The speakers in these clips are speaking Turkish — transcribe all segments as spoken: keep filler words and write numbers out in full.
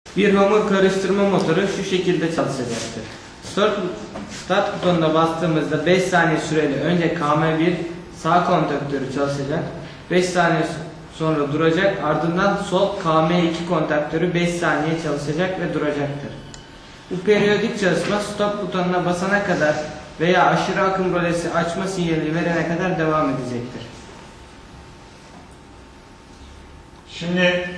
Bir hamur karıştırma motoru şu şekilde çalışacaktır. Start, start butonuna bastığımızda beş saniye süreli önce K M bir sağ kontaktörü çalışacak. beş saniye sonra duracak. Ardından sol K M iki kontaktörü beş saniye çalışacak ve duracaktır. Bu periyodik çalışma stop butonuna basana kadar veya aşırı akım rolesi açma sinyali verene kadar devam edecektir. Şimdi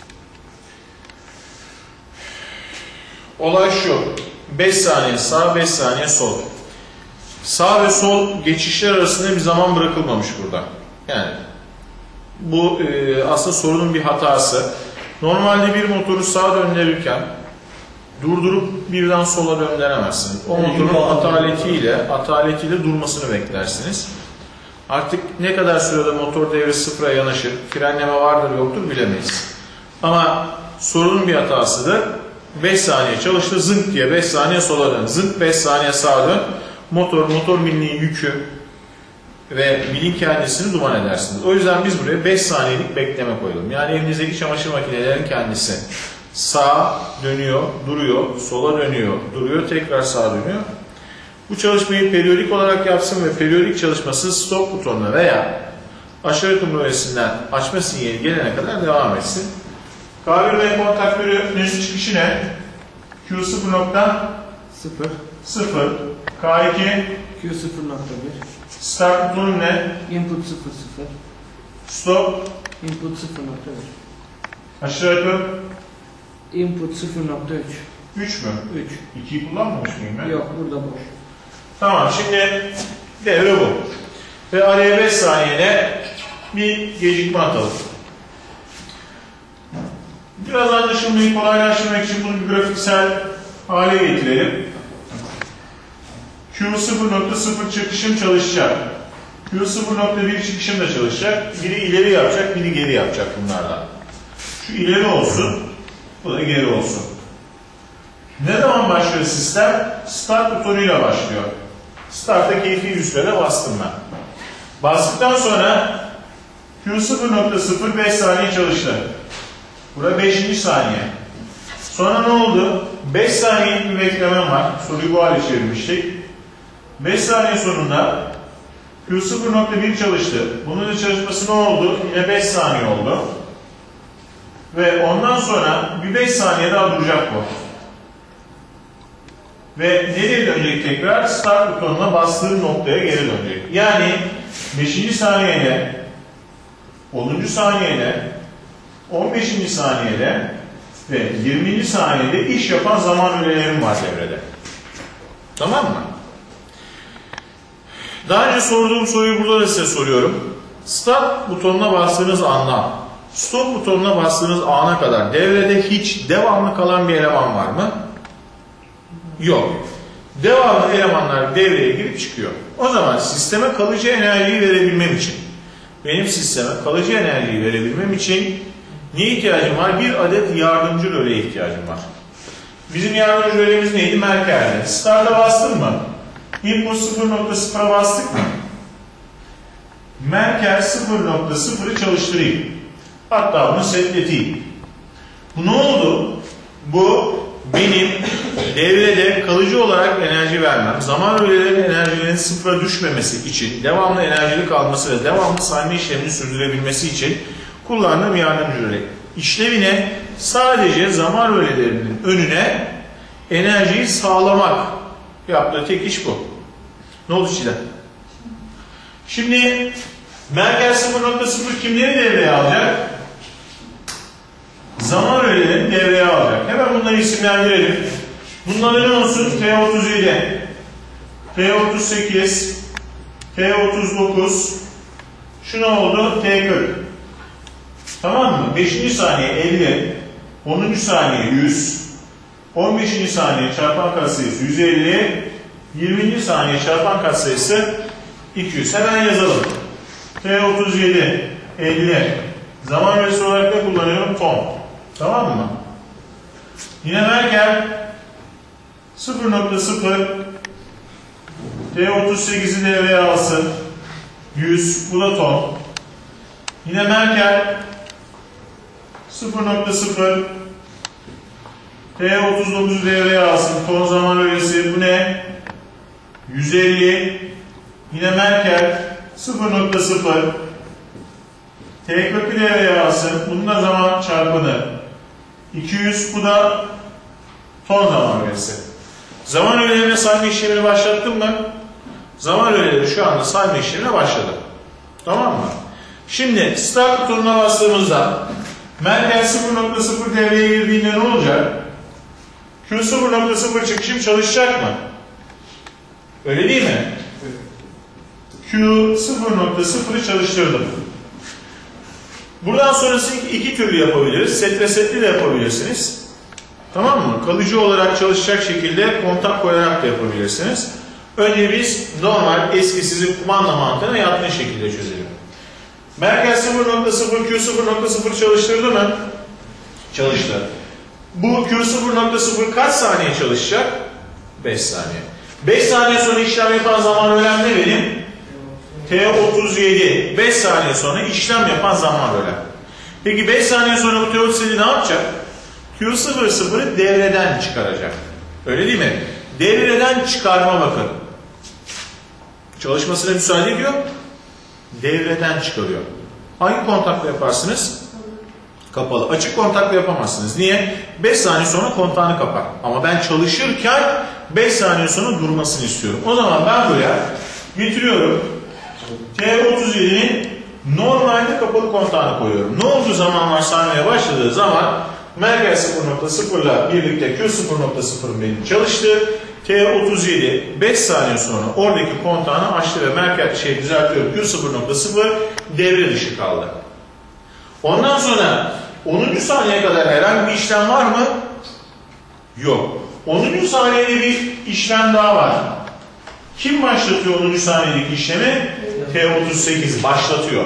olay şu. beş saniye sağ, beş saniye sol. Sağ ve sol geçişler arasında bir zaman bırakılmamış burada. Yani bu e, aslında sorunun bir hatası. Normalde bir motoru sağa döndürürken durdurup birden sola döndüremezsiniz. O motorun ataletiyle, ataletiyle durmasını beklersiniz. Artık ne kadar sürede motor devri sıfıra yanaşır, frenleme vardır yoktur bilemeyiz. Ama sorunun bir hatasıdır. beş saniye çalıştı, zınk diye beş saniye sola dön, zınk beş saniye sağa dön. Motor, motor milinin yükü ve milin kendisini duman edersiniz. O yüzden biz buraya beş saniyelik bekleme koyalım. Yani evinizdeki çamaşır makinelerinin kendisi sağa dönüyor, duruyor, sola dönüyor, duruyor, tekrar sağa dönüyor. Bu çalışmayı periyodik olarak yapsın ve periyodik çalışması stop butonuna veya aşağı akım rolesinden açma sinyali gelene kadar devam etsin. K bir ve kontaktörünün çıkışı ne? Q sıfır nokta sıfır, K iki Q sıfır nokta bir, start butonu ne? input sıfır sıfır, Stop input sıfır nokta bir, aşağı akım input sıfır nokta üç. üç mü? üç. ikiyi kullanmamış mıyım ben? Yok, burada boş. Tamam, şimdi devre bu. Ve araya beş saniyede bir gecikme atalım. Biraz anlaşılmayı kolaylaştırmak için bunu bir grafiksel hale getirelim. Q sıfır nokta sıfır çıkışım çalışacak. Q sıfır nokta bir çıkışım da çalışacak. Biri ileri yapacak, biri geri yapacak bunlardan. Şu ileri olsun, bu da geri olsun. Ne zaman başlıyor sistem? Start butonuyla başlıyor. Start'a keyfi bir sürede bastım ben. Bastıktan sonra Q sıfır nokta sıfır beş saniye çalıştı. Burası beşinci saniye. Sonra ne oldu? beş saniyelik bir beklemem var. Soruyu bu hale çevirmiştik. beş saniye sonunda Q sıfır nokta bir çalıştı. Bunun da çalışması ne oldu? Yine beş saniye oldu. Ve ondan sonra bir beş saniye daha duracak bu. Ve nereye dönecek tekrar? Start butonuna bastığı noktaya geri dönecek. Yani beşinci saniyede, onuncu saniyede, on beşinci saniyede ve yirminci saniyede iş yapan zaman ölelerim var devrede. Tamam mı? Daha önce sorduğum soruyu burada da size soruyorum. Start butonuna bastığınız andan stop butonuna bastığınız ana kadar devrede hiç devamlı kalan bir eleman var mı? Yok. Devamlı elemanlar devreye girip çıkıyor. O zaman sisteme kalıcı enerjiyi verebilmem için, benim sisteme kalıcı enerjiyi verebilmem için neye ihtiyacım var? Bir adet yardımcı röleye ihtiyacım var. Bizim yardımcı rölemiz neydi? Merkez'de. Start'a bastın mı? Input sıfır nokta sıfıra bastık mı? Merkez sıfır nokta sıfırı çalıştırayım. Hatta bunu setleteyim. Bu ne oldu? Bu benim devrede kalıcı olarak enerji vermem, zaman rölelerin enerjilerinin sıfıra düşmemesi için, devamlı enerjili kalması ve devamlı sayma işlemini sürdürebilmesi için kullandığım yardımcı röle. İşlevine sadece zaman rölelerinin önüne enerjiyi sağlamak. Yaptığı tek iş bu. Ne oldu Çiğdem? Şimdi merkez sıfır nokta sıfır kimleri devreye alacak? Zaman rölelerini devreye alacak. Hemen bunları isimlendirelim. Bunların ne olsun? T otuz yedi, T otuz sekiz, T otuz dokuz, şu ne oldu? T kırk. Tamam mı? beşinci saniye elli, onuncu saniye yüz, on beşinci saniye çarpan katsayısı yüz elli, yirminci saniye çarpan katsayısı iki yüz. Hemen yazalım. T otuz yedi, elli. Zaman rölesi olarak da kullanıyorum ton. Tamam mı? Yine Merkel sıfır nokta sıfır T otuz sekizi devreye alsın. yüz. Bu da ton. Yine Merkel sıfır nokta sıfır T otuz dokuzu devreye alsın. Ton zaman öğesi bu ne? yüz elli. Yine Merkel sıfır nokta sıfır. T kırkı devreye alsın. Bunun da zaman çarpanı iki yüz. Bu da ton zaman öğesi. Zaman öğelerine sayma işlemini başlattım mı? Zaman öğeleri şu anda sayma işlemine başladı. Tamam mı? Şimdi start butonuna bastığımızda Merkel sıfır nokta sıfır devreye girdiğinde ne olacak? Q sıfır nokta sıfır çıkışım çalışacak mı? Öyle değil mi? Q sıfır nokta sıfır'ı çalıştırdım. Buradan sonrası iki, iki türlü yapabiliriz. Set ve setli de yapabilirsiniz. Tamam mı? Kalıcı olarak çalışacak şekilde kontak koyarak da yapabilirsiniz. Önce biz normal eski sizin kumanda mantığına yatkın şekilde çözelim. Merkel sıfır nokta sıfır Q sıfır nokta sıfır çalıştırdı mı? Çalıştı. Bu Q sıfır nokta sıfır kaç saniye çalışacak? beş saniye. beş saniye sonra işlem yapan zaman öğlem ne benim? T otuz yedi. beş saniye sonra işlem yapan zaman öğlem. Peki beş saniye sonra bu T otuz yedi ne yapacak? Q sıfır sıfır'ı devreden çıkaracak. Öyle değil mi? Devreden çıkarma bakın. Çalışmasına müsaade ediyor. Devreden çıkarıyor. Hangi kontakla yaparsınız? Kapalı. Açık kontakla yapamazsınız. Niye? beş saniye sonra kontağını kapar. Ama ben çalışırken beş saniye sonra durmasını istiyorum. O zaman ben buraya getiriyorum. T otuz yedi'nin normalde kapalı kontağını koyuyorum. Ne olduğu zamanlar saymaya başladığı zaman Merkel sıfır nokta sıfır ile birlikte Q sıfır nokta sıfır benim çalıştı. T otuz yedi beş saniye sonra oradaki kontağını açtı ve Merkel şey düzeltiyorum Q sıfır nokta sıfır devre dışı kaldı. Ondan sonra onuncu saniyeye kadar herhangi bir işlem var mı? Yok. onuncu saniyede bir işlem daha var. Kim başlatıyor onuncu saniyedeki işlemi? T otuz sekiz başlatıyor.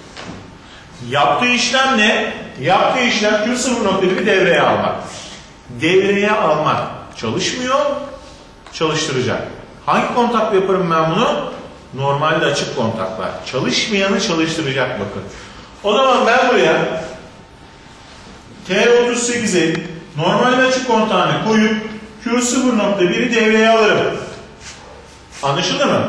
Yaptığı işlem ne? Yaptığı işlem Q sıfır nokta bir'i devreye almak. Devreye almak. Çalışmıyor, çalıştıracak. Hangi kontakla yaparım ben bunu? Normalde açık kontaklar. Çalışmayanı çalıştıracak bakın. O zaman ben buraya T otuz sekiz'i normalde açık kontağına koyup Q sıfır nokta bir'i devreye alırım. Anlaşıldı mı?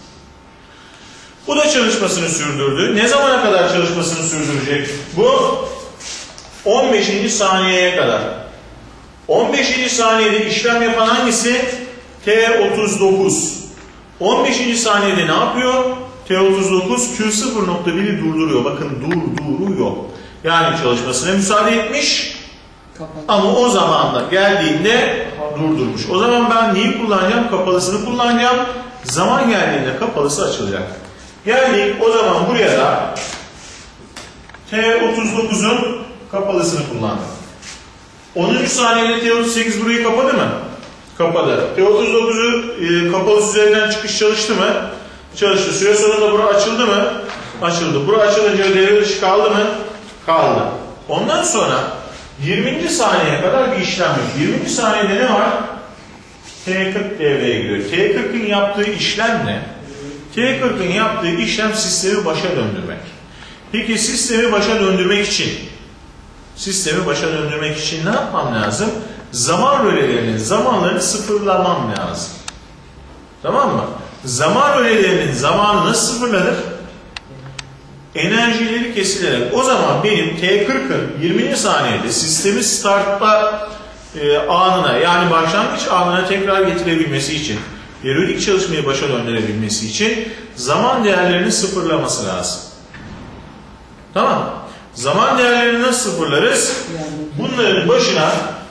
Bu da çalışmasını sürdürdü. Ne zamana kadar çalışmasını sürdürecek? Bu on beşinci saniyeye kadar. on beşinci saniyede işlem yapan hangisi? T otuz dokuz. on beşinci saniyede ne yapıyor? T otuz dokuz Q sıfır nokta bir'i durduruyor. Bakın durduruyor. Yani çalışmasına müsaade etmiş. Ama o zaman da geldiğinde durdurmuş. O zaman ben neyi kullanacağım? Kapalısını kullanacağım. Zaman geldiğinde kapalısı açılacak. Geldik o zaman buraya da T otuz dokuz'un kapalısını kullandım. onuncu saniyede T otuz sekiz burayı kapadı mı? Kapadı. T otuz dokuz'u e, kapalısı üzerinden çıkış çalıştı mı? Çalıştı. Süre sonunda bura açıldı mı? Açıldı. Bura açılınca devre dışı kaldı mı? Kaldı. Ondan sonra yirminci saniyeye kadar bir işlem yok. yirminci saniyede ne var? T kırk devreye giriyor. T kırk'ın yaptığı işlem ne? T kırk'ın yaptığı işlem sistemi başa döndürmek. Peki sistemi başa döndürmek için sistemi başa döndürmek için ne yapmam lazım? Zaman rölelerinin zamanlarını sıfırlamam lazım. Tamam mı? Zaman rölelerinin zamanı nasıl sıfırlanır? Enerjileri kesilerek. O zaman benim T kırk'ın yirminci saniyede sistemi startla e, anına yani başlangıç anına tekrar getirebilmesi için, periyodik çalışmayı başa döndürebilmesi için zaman değerlerini sıfırlaması lazım. Tamam. Zaman değerlerini nasıl sıfırlarız? Bunların başına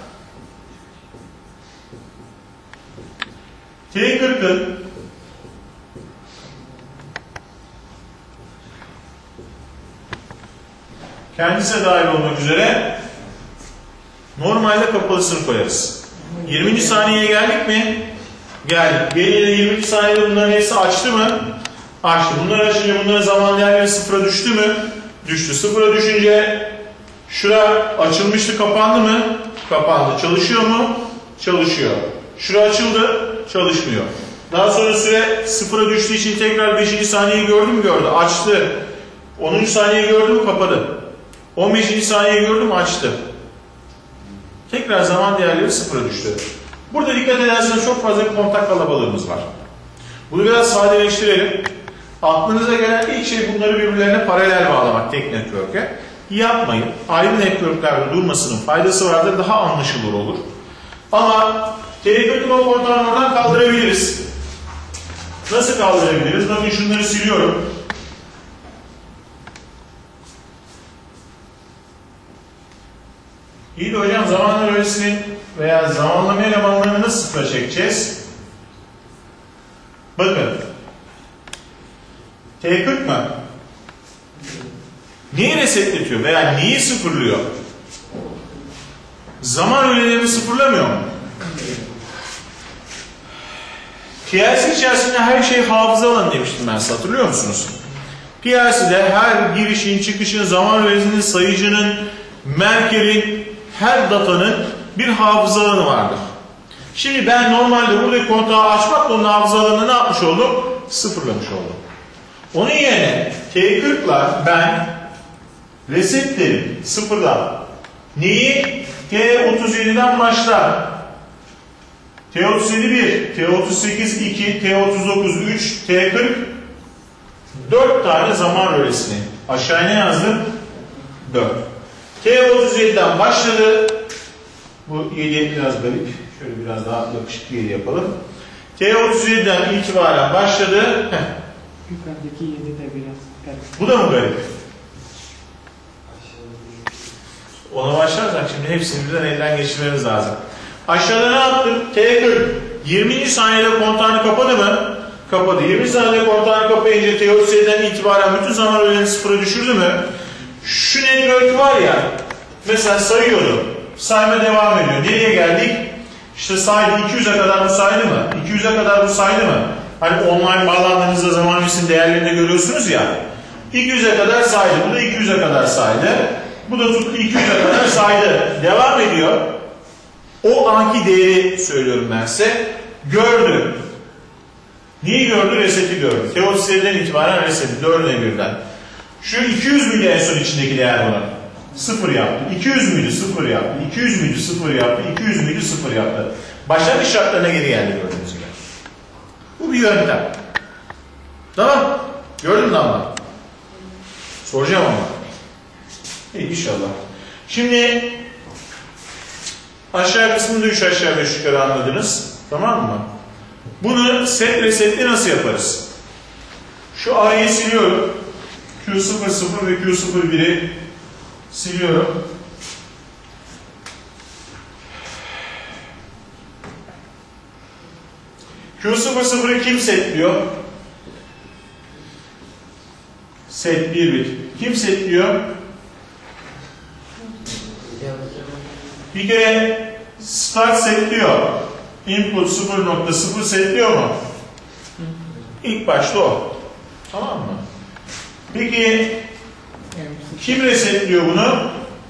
T kırk'ın kendisine dahil olmak üzere normalde kapalısını koyarız. yirminci saniyeye geldik mi? Geldik. Geriye yirminci saniyede bunların hepsi açtı mı? Açtı. Bunları açınca bunların zaman değerleri sıfıra düştü mü? Düştü. Sıfıra düşünce şura açılmıştı, kapandı mı? Kapandı. Çalışıyor mu? Çalışıyor. Şura açıldı, çalışmıyor. Daha sonra süre sıfıra düştüğü için tekrar beşinci saniyeyi gördü mü? Gördü. Açtı. onuncu saniyeyi gördü mü? Kapadı. on beşinci saniyeyi gördü mü? Açtı. Tekrar zaman değerleri sıfıra düştü. Burada dikkat ederseniz çok fazla bir kontak kalabalığımız var. Bunu biraz sadeleştirelim. Aklınıza gelen ilk şey bunları birbirlerine paralel bağlamak tek network'e. Yapmayın. Ayrı network'lerde durmasının faydası vardır. Daha anlaşılır olur. Ama telekötü o kontağını oradan kaldırabiliriz. Nasıl kaldırabiliriz? Bakın şunları siliyorum. İyi de hocam zamanlar öğresinin veya zamanlama elemanlarını nasıl sıfıra çekeceğiz? Bakın. T kırk mı? Neyi resetletiyor veya neyi sıfırlıyor? Zaman öğelerini sıfırlamıyor mu? P L C içerisinde her şey hafıza alanı demiştim ben size, hatırlıyor musunuz? P L C'de her girişin, çıkışın, zaman öğesinin, sayıcının, merkezin, her datanın bir hafıza alanı vardır. Şimdi ben normalde buradaki kontağı açmakla onun hafıza alanını ne yapmış oldum? Sıfırlamış oldum. Onun yerine T kırk'la ben resetlerim sıfırdan. Neyi? T otuz yedi'den başlar. T otuz yedi bir, T otuz sekiz iki, T otuz dokuz üç, T kırk dört tane zaman rölesini. Aşağıya ne yazdım? dört. T otuz yedi'den başladı. Bu yedi biraz garip. Şöyle biraz daha yakışıklı yedi yapalım. T otuz yedi'den itibaren başladı. Heh. Yukarıdaki yedi de biraz garip. Bu da mı garip? Ona başlarsak şimdi hepsini birden elden geçirmemiz lazım. Aşağıda ne yaptım? T kırk. yirminci saniyede kontağını kapadı mı? Kapadı. yirmi saniyede kontağını kapayınca T otuz yedi'den itibaren bütün zaman öğelerini sıfıra düşürdü mü? Şu network var ya, mesela sayıyordu. Sayma devam ediyor. Nereye geldik? İşte saydı. iki yüz'e kadar bu saydı mı? iki yüz'e kadar bu saydı mı? Hani online bağlandığınızda zaman öğesinin değerlerini görüyorsunuz ya. iki yüz'e kadar saydı. Bu da iki yüz'e kadar saydı. Bu da tuttu iki yüz'e kadar saydı. Devam ediyor. O anki değeri söylüyorum ben size. Gördü. Neyi gördü? Reseti gördü. T otuz yedi'den itibaren reseti. dördüne birden. Şu iki yüz müydü en son içindeki değer buna? sıfır yaptı. iki yüz müydü? sıfır yaptı. iki yüz müydü? sıfır yaptı. iki yüz müydü? sıfır yaptı. Başlangıç şartlarına geri geldi gördüğünüz gibi. Bu bir yöntem. Tamam. Gördün mü ama? Soracağım ama. İyi inşallah. Şimdi aşağı kısmında üç aşağı beş yukarı anladınız. Tamam mı? Bunu set resetli nasıl yaparız? Şu arayı siliyorum. Q sıfır sıfır ve Q sıfır bir'i siliyorum. Q sıfır sıfır'ı kim setliyor? Set bir bit. Kim setliyor? Bir kere start setliyor. Input sıfır nokta sıfır setliyor mu? İlk başta o. Tamam mı? Peki kim resetliyor bunu?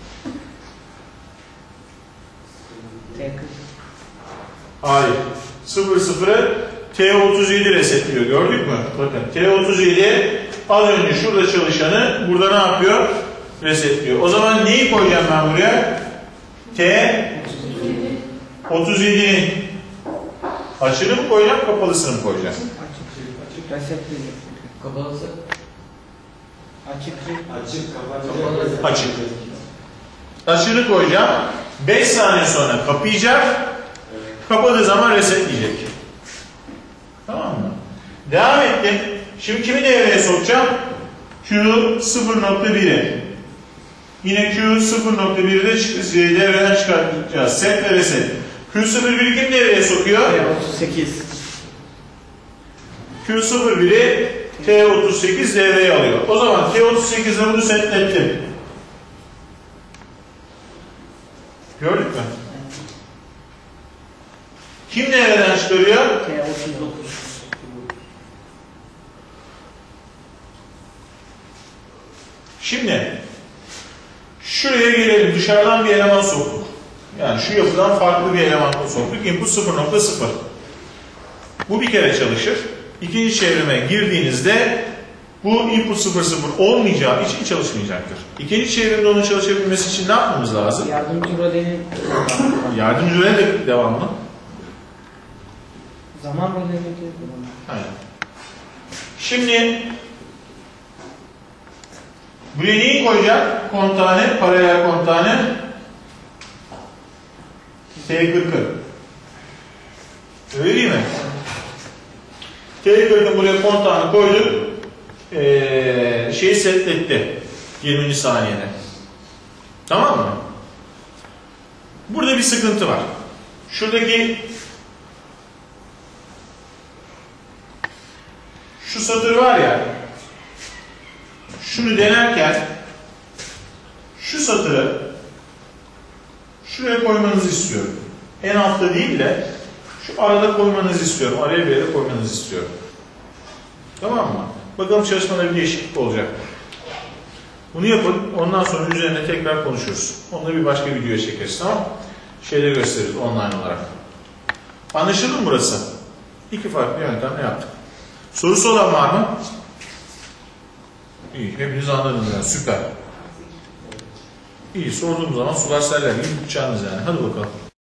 Hayır. sıfır sıfır'ı T otuz yedi resetliyor. Gördük mü? Bakın T otuz yedi az önce şurada çalışanı burada ne yapıyor? Resetliyor. O zaman neyi koyacağım ben buraya? T otuz yedi'nin açığını mı koyacağım, kapalısını mı koyacağım? Açık. Açık. Resetli. Kapalısı. Açık. Açık, kapalı. Açık. Açığını koyacağım. beş saniye sonra kapayacak. Kapadığı zaman resetleyecek. Tamam mı? Devam ettim. Şimdi kimi devreye sokacağım? Q sıfır nokta bir'i. Yine Q sıfır nokta bir'i de devreden çıkartacağız. Set ve reset. Q sıfır bir'i kim devreye sokuyor? T otuz sekiz. Q sıfır bir'i T otuz sekiz devreye alıyor. O zaman T otuz sekiz'le bunu setlettim. Gördük mü? Kim nereden çıkarıyor? T otuz dokuz. Şimdi şuraya gelelim. Dışarıdan bir eleman soktuk. Yani şu yapıdan farklı bir eleman soktuk. Input sıfır nokta sıfır. Bu bir kere çalışır. İkinci çevrime girdiğinizde Bu input sıfır sıfır olmayacağı için çalışmayacaktır. İkinci çevrimde onun çalışabilmesi için ne yapmamız lazım? Yardımcı rolünün Yardımcı role de devamlı. zaman rolünün Aynen. Şimdi buraya neyi koyacak? Kontane, paralel kontane T kırkı. Öyle değil mi? T kırkı buraya kontağını koyduk. Ee, şeyi setletti. yirminci saniyede. Tamam mı? Burada bir sıkıntı var. Şuradaki şu satır var ya, şunu denerken şu satırı şuraya koymanızı istiyorum. En altta değil de şu arada koymanızı istiyorum. Araya bir yere koymanızı istiyorum. Tamam mı? Bakalım çalışmada bir değişiklik olacak. Bunu yapın. Ondan sonra üzerine tekrar konuşuruz. Onu da bir başka videoya çekeriz. Tamam mı? Şeyde gösteririz online olarak. Anlaşıldı mı burası? İki farklı yöntemle yaptık. Sorusu olan var mı? İyi. Hepiniz anladınız yani. Süper. İyi. Sorduğum zaman sular seller gibi tutacağınız yani. Hadi bakalım.